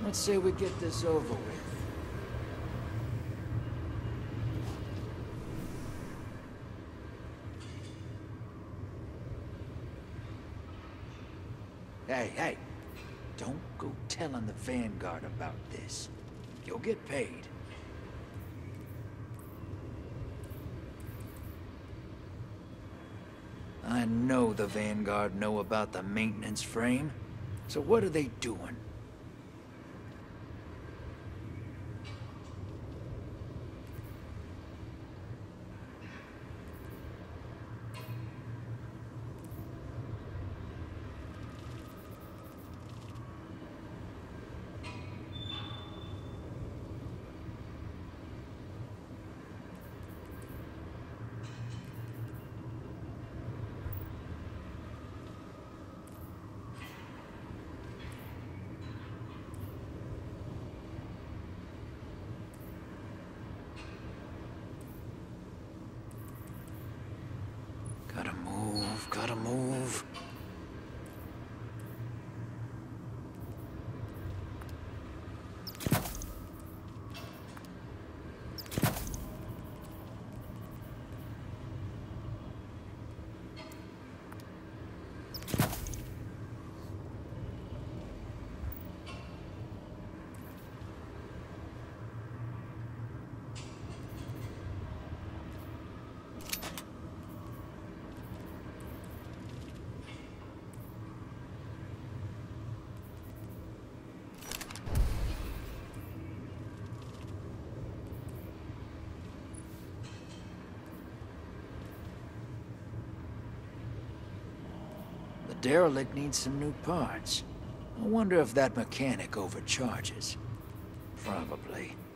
Let's say we get this over with. Hey, don't go telling the Vanguard about this. You'll get paid. I know the Vanguard know about the maintenance frame, so what are they doing? Gotta move. The derelict needs some new parts. I wonder if that mechanic overcharges. Probably.